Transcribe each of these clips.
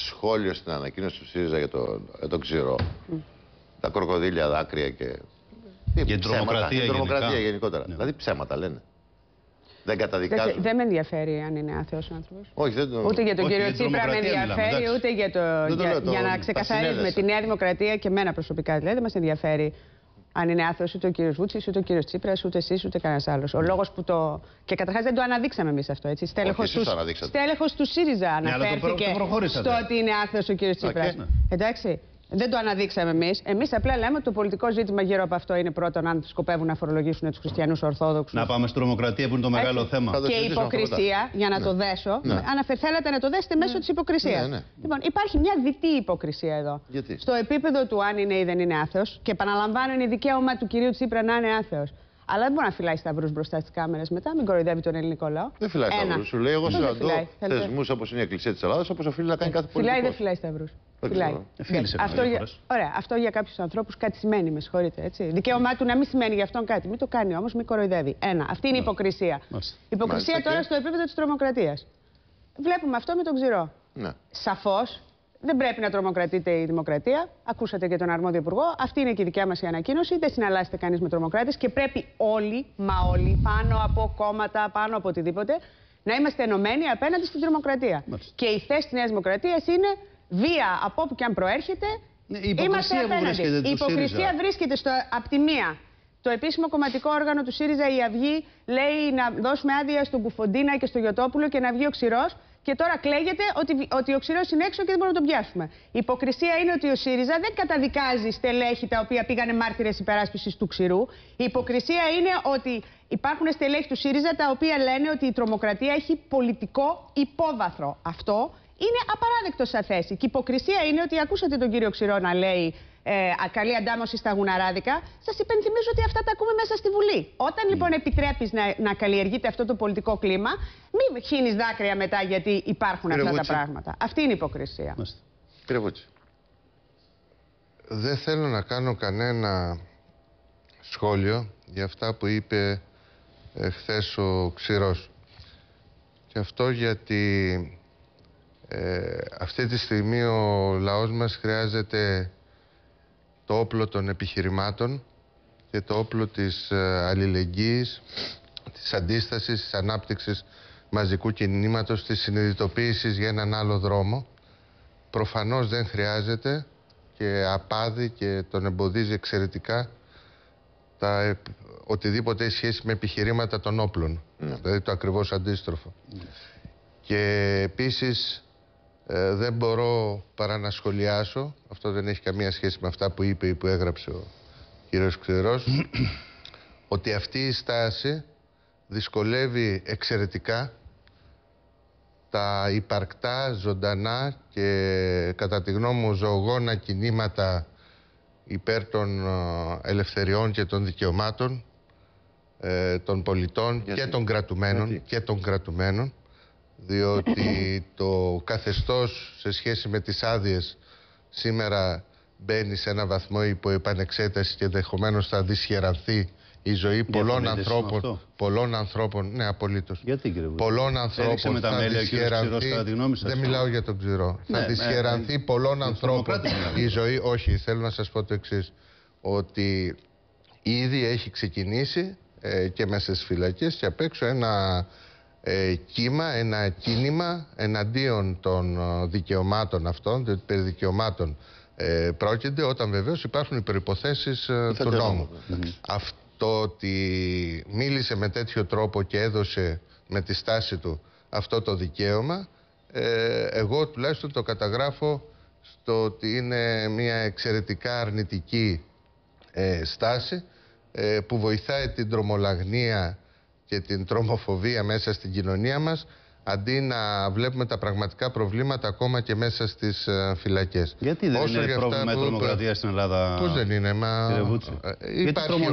σχόλιο στην ανακοίνωση του ΣΥΡΙΖΑ για τον Ξηρό. Τα κροκοδίλια δάκρυα και. Για την τρομοκρατία γενικότερα. Ναι. Δηλαδή ψέματα λένε. Δεν καταδικάζουν. Δεν με ενδιαφέρει αν είναι άθεος ο άνθρωπος. Όχι, δεν το... Ούτε για τον κύριο Τσίπρα με ενδιαφέρει, ούτε για να ξεκαθαρίσουμε τη Νέα Δημοκρατία και εμένα προσωπικά. Δηλαδή δεν μας ενδιαφέρει αν είναι άθεος ούτε ο κύριος Βούτσης, ούτε ο κύριος Τσίπρας, ούτε εσείς, ούτε κανένας άλλος. Ο λόγος που το. Και καταρχάς δεν το αναδείξαμε εμείς αυτό. Έτσι. Στέλεχος του ΣΥΡΙΖΑ αναφέρθηκε στο ότι είναι άθεος ο κύριος Τσίπρας. Εντάξει. Δεν το αναδείξαμε εμείς. Εμείς απλά λέμε ότι το πολιτικό ζήτημα γύρω από αυτό είναι πρώτον αν σκοπεύουν να φορολογήσουν τους χριστιανούς Ορθόδοξους. Να πάμε στην τρομοκρατία που είναι το μεγάλο θέμα. Και η υποκρισία, για να το δέσω. Θέλατε να το δέσετε μέσω της υποκρισίας. Λοιπόν, υπάρχει μια διτή υποκρισία εδώ. Γιατί? Στο επίπεδο του αν είναι ή δεν είναι άθεος. Και επαναλαμβάνω, είναι δικαίωμα του κυρίου Τσίπρα να είναι άθεος. Αλλά δεν μπορεί να φυλάει σταυρούς μπροστά στις κάμερες μετά, μην κοροϊδεύει τον ελληνικό λαό. Δεν φυλάει σταυρούς. Σου λέει: εγώ συναντώ θεσμούς όπως είναι η Εκκλησία της Ελλάδας, όπως οφείλει να κάνει κάθε πολιτικός. Φυλάει ή δεν φυλάει σταυρούς? Αυτό για κάποιους ανθρώπους κάτι σημαίνει, με συγχωρείτε. Έτσι. Δικαίωμά του να μην σημαίνει για αυτόν κάτι. Μην το κάνει όμως, μην κοροϊδεύει. Αυτή είναι η υποκρισία. Υποκρισία τώρα στο επίπεδο της τρομοκρατίας. Βλέπουμε αυτό με τον Ξηρό. Σαφώς δεν πρέπει να τρομοκρατείται η δημοκρατία. Ακούσατε και τον αρμόδιο υπουργό. Αυτή είναι και η δικιά μας η ανακοίνωση. Δεν συναλλάσσεται κανείς με τρομοκράτες και πρέπει όλοι, πάνω από κόμματα, πάνω από οτιδήποτε, να είμαστε ενωμένοι απέναντι στην τρομοκρατία. Και η θέση της Νέας Δημοκρατίας είναι βία από όπου και αν προέρχεται. Είμαστε απέναντι. Η υποκρισία βρίσκεται απ' τη μία. Το επίσημο κομματικό όργανο του ΣΥΡΙΖΑ, η Αυγή, λέει να δώσουμε άδεια στον Κουφοντίνα και στο Γιωτόπουλο και να βγει ο Ξηρός. Και τώρα κλαίγεται ότι ο Ξηρός είναι έξω και δεν μπορούμε να τον πιάσουμε. Η υποκρισία είναι ότι ο ΣΥΡΙΖΑ δεν καταδικάζει στελέχη τα οποία πήγανε μάρτυρες υπεράσπισης του Ξηρού. Η υποκρισία είναι ότι υπάρχουν στελέχη του ΣΥΡΙΖΑ τα οποία λένε ότι η τρομοκρατία έχει πολιτικό υπόβαθρο. Αυτό είναι απαράδεκτο σαν θέση. Και η υποκρισία είναι ότι ακούσατε τον κύριο Ξηρό να λέει καλή αντάμωση στα γουναράδικα. Σας υπενθυμίζω ότι αυτά τα ακούμε μέσα στη Βουλή. Όταν λοιπόν επιτρέπεις να καλλιεργείται αυτό το πολιτικό κλίμα, μην χύνεις δάκρυα μετά γιατί υπάρχουν αυτά τα πράγματα. Αυτή είναι η υποκρισία. Κύριε Βούτση. Δεν θέλω να κάνω κανένα σχόλιο για αυτά που είπε χθες ο Ξηρός. Και αυτό γιατί αυτή τη στιγμή ο λαός μας χρειάζεται το όπλο των επιχειρημάτων και το όπλο της αλληλεγγύης, της αντίστασης, της ανάπτυξης μαζικού κινήματος, της συνειδητοποίησης για έναν άλλο δρόμο. Προφανώς δεν χρειάζεται και απάδει και τον εμποδίζει εξαιρετικά οτιδήποτε έχει σχέση με επιχειρήματα των όπλων. Δηλαδή το ακριβώς αντίστροφο. Και επίσης δεν μπορώ παρά να σχολιάσω, αυτό δεν έχει καμία σχέση με αυτά που είπε ή που έγραψε ο κύριος Ξηρός, ότι αυτή η στάση δυσκολεύει εξαιρετικά τα υπαρκτά, ζωντανά και κατά τη γνώμη μου ζωογόνα κινήματα υπέρ των ελευθεριών και των δικαιωμάτων των πολιτών και των κρατουμένων. Διότι το καθεστώς σε σχέση με τις άδειες σήμερα μπαίνει σε ένα βαθμό υπό επανεξέταση και ενδεχομένως θα δυσχερανθεί η ζωή πολλών ανθρώπων. Ναι, απολύτως. Γιατί, κύριε Βούτση? Πολλών ανθρώπων θα δυσχερανθεί. Δεν μιλάω για τον Ξηρό. Θα δυσχερανθεί πολλών ανθρώπων η ζωή. Όχι, θέλω να σας πω το εξής. Ότι ήδη έχει ξεκινήσει και μέσα στις φυλακές και απ' έξω ένα ένα κίνημα εναντίον των δικαιωμάτων αυτών, διότι περί δικαιωμάτων πρόκειται, όταν βεβαίως υπάρχουν οι προϋποθέσεις του νόμου. Αυτό ότι μίλησε με τέτοιο τρόπο και έδωσε με τη στάση του αυτό το δικαίωμα, εγώ τουλάχιστον το καταγράφω στο ότι είναι μια εξαιρετικά αρνητική στάση που βοηθάει την τρομολαγνία και την τρομοφοβία μέσα στην κοινωνία μας, αντί να βλέπουμε τα πραγματικά προβλήματα ακόμα και μέσα στις φυλακές. Γιατί δεν είναι πρόβλημα η τρομοκρατία στην Ελλάδα? Πώς δεν είναι, υπάρχει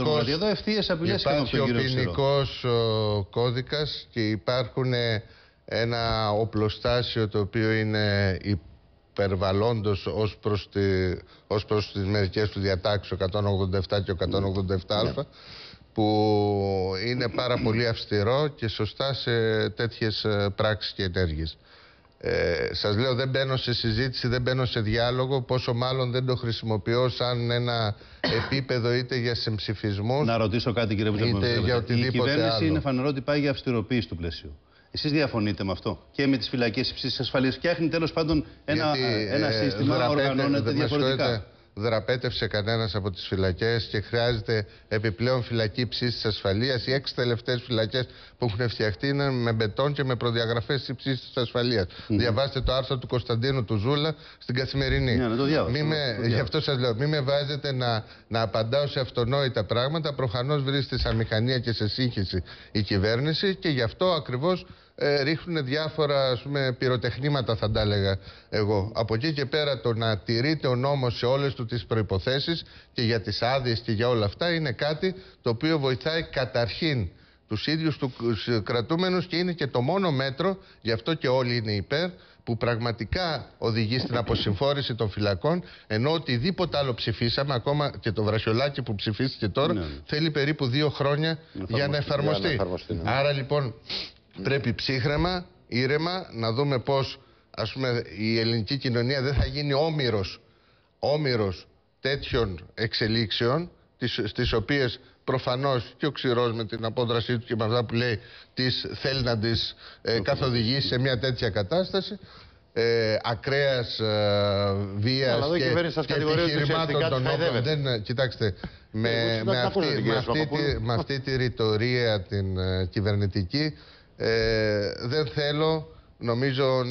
ο ποινικός κώδικας και υπάρχουν ένα οπλοστάσιο το οποίο είναι υπερβαλλόντος ως προς τις μερικές του διατάξεις, 187 και 187α, που είναι πάρα πολύ αυστηρό και σωστά σε τέτοιες πράξεις και ενέργειες. Σας λέω, δεν μπαίνω σε συζήτηση, δεν μπαίνω σε διάλογο, πόσο μάλλον δεν το χρησιμοποιώ σαν ένα επίπεδο είτε για συμψηφισμούς. Να ρωτήσω κάτι, κύριε Βουτσακοπούλου. Η κυβέρνηση είναι φανερό ότι πάει για αυστηροποίηση του πλαισίου. Εσείς διαφωνείτε με αυτό? Και με τις φυλακές υψής ασφαλείας φτιάχνει τέλος πάντων ένα σύστημα, οργανώνεται διαφορετικά. Δραπέτευσε κανένας από τις φυλακές και χρειάζεται επιπλέον φυλακή υψής ασφαλείας. Οι 6 τελευταίες φυλακές που έχουν φτιαχτεί είναι με μπετόν και με προδιαγραφές υψής ασφαλείας. Διαβάστε το άρθρο του Κωνσταντίνου του Ζούλα στην Καθημερινή. Ναι, το διάβασα. Γι' αυτό σας λέω, μην με βάζετε να απαντάω σε αυτονόητα πράγματα. Προφανώς βρίσκεται σε αμηχανία και σε σύγχυση η κυβέρνηση και γι' αυτό ακριβώς ρίχνουν διάφορα, ας πούμε, πυροτεχνήματα, θα τα έλεγα εγώ. Από εκεί και πέρα, το να τηρείται ο νόμος σε όλες του τις προϋποθέσεις και για τις άδειες και για όλα αυτά είναι κάτι το οποίο βοηθάει καταρχήν τους ίδιους τους κρατούμενους και είναι και το μόνο μέτρο, γι' αυτό και όλοι είναι υπέρ, που πραγματικά οδηγεί στην αποσυμφόρηση των φυλακών, ενώ οτιδήποτε άλλο ψηφίσαμε, ακόμα και το βρασιολάκι που ψηφίστηκε τώρα, θέλει περίπου 2 χρόνια για να εφαρμοστεί. Άρα λοιπόν πρέπει ψύχρεμα, ήρεμα, να δούμε πώς, ας πούμε, η ελληνική κοινωνία δεν θα γίνει όμηρος τέτοιων εξελίξεων, στις οποίες προφανώς και ο Ξηρός με την απόδρασή του και με αυτά που λέει θέλει να τις καθοδηγήσει σε μια τέτοια κατάσταση ακραίας βίας και επιχειρημάτων των όπλων. Κοιτάξτε, με αυτή τη ρητορία την κυβερνητική δεν θέλω, νομίζω,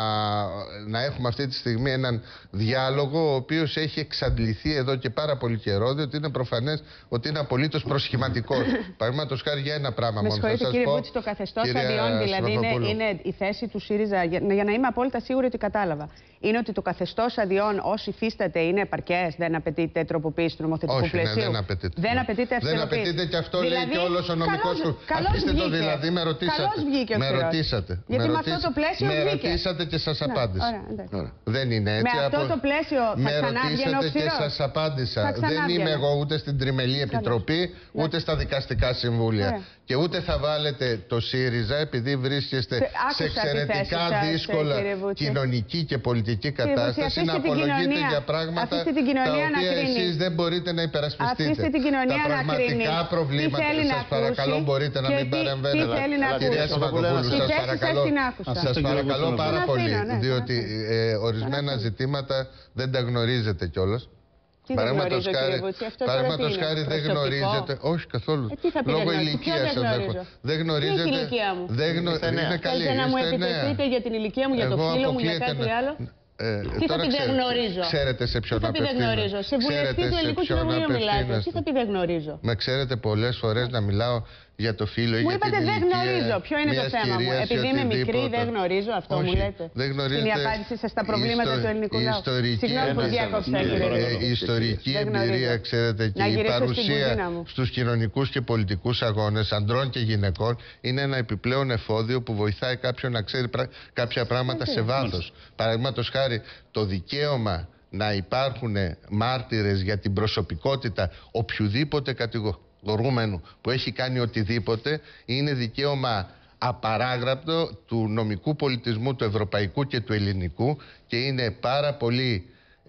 να έχουμε αυτή τη στιγμή έναν διάλογο ο οποίος έχει εξαντληθεί εδώ και πάρα πολύ καιρό, διότι είναι προφανές ότι είναι απολύτως προσχηματικός. Παραδείγματος χάρη για ένα πράγμα μόνο. Με συγχωρείτε, κύριε Βούτση, το καθεστώς αδειών δηλαδή είναι η θέση του ΣΥΡΙΖΑ, για να είμαι απόλυτα σίγουρη ότι κατάλαβα. Είναι ότι το καθεστώς αδειών όσοι υφίσταται είναι επαρκές, δεν απαιτείται τροποποίηση του νομοθετικού πλαισίου? Δεν απαιτείται. Δεν απαιτείται αυστηροποίηση. Δεν απαιτείται και αυτό λέει και όλος ο νομικός του. Αφήστε το δηλαδή, με ρωτήσατε. Γιατί με αυτό το πλαίσιο με ρωτήσατε και σας απάντησα. Δεν είναι έτσι. Με αυτό το πλαίσιο θα ξανάβγαινε ο Ξηρός? Και σας απάντησα. Δεν είμαι εγώ ούτε στην Τριμελή Επιτροπή, ούτε στα δικαστικά συμβούλια. Και ούτε θα βάλετε το ΣΥΡΙΖΑ, επειδή βρίσκεστε σε εξαιρετικά δύσκολα κοινωνική και πολιτική κατάσταση, να απολογείτε για πράγματα τα οποία εσείς δεν μπορείτε να υπερασπιστείτε. Τα πραγματικά προβλήματα, σας παρακαλώ, μπορείτε να μην παρεμβαίνετε. Κυρία Σιμακοπούλου, σας παρακαλώ πάρα πολύ, διότι ορισμένα ζητήματα δεν τα γνωρίζετε κιόλας. Παραδείγματος χάρη δεν γνωρίζετε. Όχι καθόλου. Λόγω ηλικίας σας δεν γνωρίζετε. Τι ηλικία μου? Είναι καλή. Θέλετε να μου επιτεθείτε για την ηλικία μου, για το φίλο μου, για κάτι άλλο? Τι θα πει δεν γνωρίζω? Ξέρετε σε ποιον απευθύνω. Σε βουλευτή του Ελληνικού Κοινοβουλίου μιλάτε. Τι θα πει δεν γνωρίζω? Με ξέρετε πολλές φορές να μιλάω για το φίλο ή για την ηλικία. Μου είπατε δεν γνωρίζω. Ποιο είναι το θέμα μου? Επειδή είμαι μικρή δεν γνωρίζω, αυτό μου λέτε? Δεν γνωρίζετε. Είναι η απάντηση σας στα προβλήματα του ελληνικού λαού. Συγγνώμη που διάκοψα, κύριε. Η ιστορική εμπειρία, ξέρετε, και η παρουσία στους κοινωνικούς και πολιτικούς αγώνες ανδρών και γυναικών είναι ένα επιπλέον εφόδιο που βοηθάει κάποιον να ξέρει κάποια πράγματα σε βάθος. Παραδείγματος χάρη, το δικαίωμα να υπάρχουν μάρτυρες για την προσωπικότητα οποιουδήποτε κατηγορούμενου που έχει κάνει οτιδήποτε είναι δικαίωμα απαράγραπτο του νομικού πολιτισμού του ευρωπαϊκού και του ελληνικού και είναι πάρα πολύ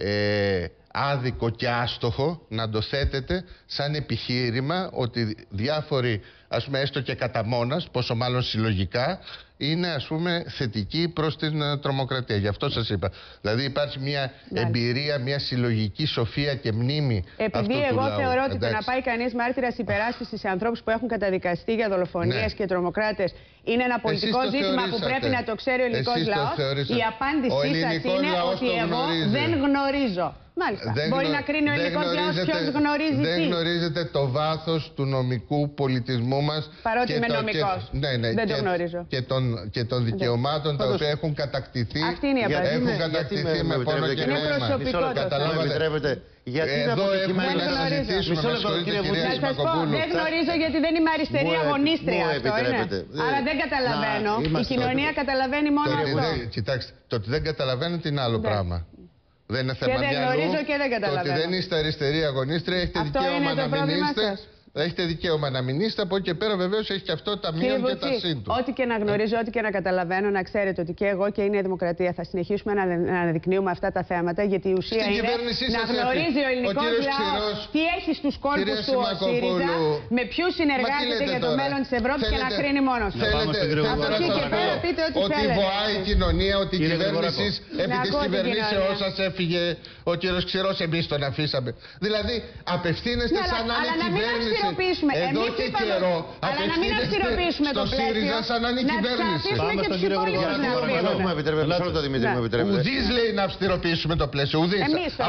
άδικο και άστοχο να το θέτετε σαν επιχείρημα ότι διάφοροι, ας πούμε, έστω και κατά μόνας, πόσο μάλλον συλλογικά, είναι, ας πούμε, θετική προς την τρομοκρατία. Γι' αυτό σας είπα. Δηλαδή υπάρχει μια εμπειρία, μια συλλογική σοφία και μνήμη αυτού του λαού. Επειδή εγώ θεωρώ ότι το να πάει κανείς μάρτυρας υπεράσπισης σε ανθρώπους που έχουν καταδικαστεί για δολοφονίες και τρομοκράτες είναι ένα πολιτικό ζήτημα που πρέπει να το ξέρει ο ελληνικός λαός, η απάντησή σας είναι ότι εγώ δεν γνωρίζω. Μάλιστα. Μπορεί να κρίνει ο ελληνικός λαός ποιος γνωρίζει τι. Δεν γνωρίζετε το βάθος του νομικού πολιτισμού μας. Παρότι είμαι νομικός. Δεν το γνωρίζω. Και των δικαιωμάτων τα οποία έχουν κατακτηθεί. Αυτή είναι η απάντηση. Έχουν κατακτηθεί με πόνο και νόημα. Καταλάβατε. Εδώ έχουμε να συζητήσουμε. Να σας πω, δεν γνωρίζω γιατί δεν είμαι αριστερή αγωνίστρια. Αυτό είναι. Άρα δεν καταλαβαίνω. Η κοινωνία καταλαβαίνει μόνο αυτό. Κοιτάξτε, το ότι δεν καταλαβαίνετε είναι άλλο πράγμα. Δεν είναι θέμα και δεν γνωρίζω και δεν καταλαβαίνω. Το ότι δεν είστε αριστερή αγωνίστρια, έχετε δικαίωμα να μην είστε. Έχετε δικαίωμα να μην είστε. Από εκεί και πέρα, βεβαίως, έχει και αυτό τα μείον και τα συν του. Ό,τι και να γνωρίζω, ό,τι και να καταλαβαίνω, να ξέρετε ότι και εγώ και η Νέα Δημοκρατία θα συνεχίσουμε να αναδεικνύουμε αυτά τα θέματα. Γιατί η ουσία είναι να γνωρίζει ο ελληνικός λαός τι έχει στους κόλπους του ο ΣΥΡΙΖΑ, με ποιους συνεργάζεται για το μέλλον της Ευρώπης και να κρίνει μόνος του. Από εκεί και πέρα πείτε ό,τι θέλετε. Ότι βοάει η κοινωνία, ότι η κυβέρνηση επί της κυβερνήσεώς σας έφυγε ο κύριος Ξηρός, εμείς τον αφήσαμε. Δηλαδή, απευθύνεστε σαν να είναι κυβέρνηση. Εδώ και καιρό απευθύνεστε στο ΣΥΡΙΖΑ σαν να είναι κυβέρνηση. Πάμε στον κύριο Γρηγοράκο. Ουδής λέει να αυστηροποιήσουμε το πλαίσιο. Ουδής.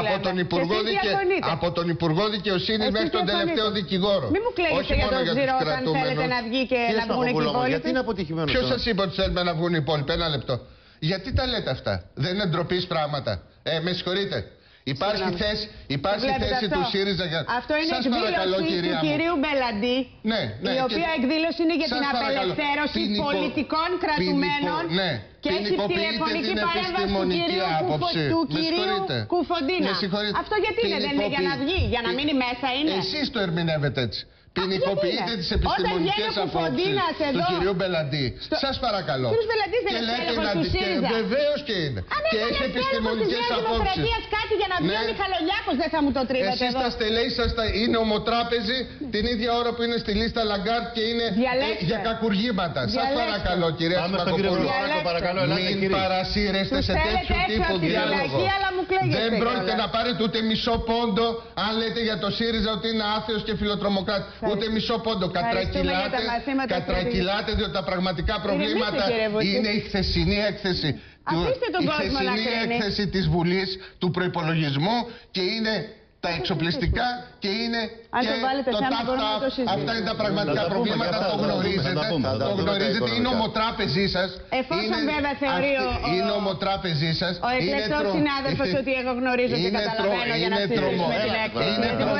Από τον Υπουργό Δικαιοσύνης μέχρι τον τελευταίο δικηγόρο. Μην μου κλαίγετε για τον Ξηρό όταν θέλετε να βγει και να βγουν και οι υπόλοιποι. Γιατί είναι αποτυχημένο. Ποιος σας είπε ότι θέλουμε να βγουν οι υπόλοιποι? Ένα λεπτό. Γιατί τα λέτε αυτά? Δεν είναι ντροπής πράγματα? Με συγχωρείτε. Υπάρχει θέση του ΣΥΡΙΖΑ για... Αυτό είναι εκδήλωση του κυρίου Μπελαντή, η οποία εκδήλωση είναι για την απελευθέρωση πολιτικών κρατουμένων και έχει τηλεφωνική παρέμβαση του κυρίου Κουφοντίνα. Αυτό γιατί είναι? Δεν είναι για να βγει, για να μείνει μέσα είναι? Εσείς το ερμηνεύετε έτσι. Ποινικοποιείτε τις επιστημονικές απόψεις του κυρίου Μπελαντή. Σας παρακαλώ. Ο κύριος Μπελαντής δεν είναι τέλεχος του ΣΥΡΙΖΑ. Βεβαίως και είναι. Και έχει επιστημονικές απόψεις. Κάτι για να βγει ο Μιχαλολιάκος, δεν θα μου το τρίβετε εδώ. Εσείς τα στελέχη σας είναι ομοτράπεζοι την ίδια ώρα που είναι στη λίστα Λαγκάρτ και είναι για κακουργήματα. Σας παρακαλώ, κυρία Σιμακοπούλου. Μην παρασύρεστε σε τέτοιου τύπου διάλογο. Δεν πρόκειται να πάρετε ούτε μισό πόντο αν λέτε για το ΣΥΡΙΖΑ ότι είναι άθεος και φιλοτρομοκράτη. Ούτε μισό πόντο. Κατρακυλάτε διότι τα πραγματικά προβλήματα είναι η χθεσινή έκθεση. Η χθεσινή έκθεση της Βουλής του προϋπολογισμού και είναι τα εξοπλιστικά και είναι και το ΤΑΦΤΑ. Αυτά είναι τα πραγματικά προβλήματα. Το γνωρίζετε. Το γνωρίζετε. Είναι ομοτράπεζή σας. Εφόσον βέβαια θεωρεί είναι ομοτράπεζή σας. Ο εκλεκτός συνάδελφος ότι εγώ γνωρίζω και καταλαβαίνω για να ψηφίσουμε την έκθεση.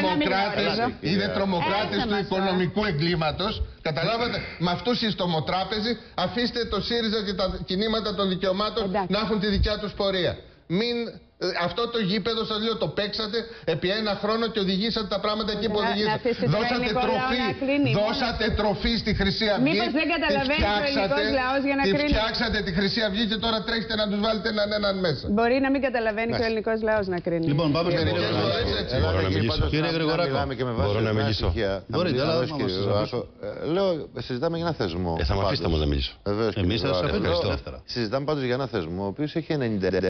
Είναι τρομοκράτης του οικονομικού εγκλήματος. Καταλάβατε, με αυτούς οι στομοτράπεζοι αφήστε το ΣΥΡΙΖΑ και τα κινήματα των δικαιωμάτων να έχουν τη δικιά τους πορεία. Αυτό το γήπεδο, σας λέω, το παίξατε επί ένα χρόνο και οδηγήσατε τα πράγματα εκεί που οδηγήσατε. Δώσατε τροφή στη Χρυσή Αυγή. Μήπως δεν καταλαβαίνει ο ελληνικός λαός για να κρίνει? Φτιάξατε τη Χρυσή Αυγή και τώρα τρέχετε να τους βάλετε έναν μέσα. Μπορεί να μην καταλαβαίνει και ο ελληνικός λαός να κρίνει. Λοιπόν, πάμε στο κύριε Γρηγοράκο. Μπορώ να μιλήσω? Μπορείτε, αλλά λέω, συζητάμε για ένα θεσμό. Θα με αφήσετε όμως να μιλήσω. Εμείς θα σας αφήνουμε. Συζητάμε πάντως για ένα θεσμό ο οποίος έχει 90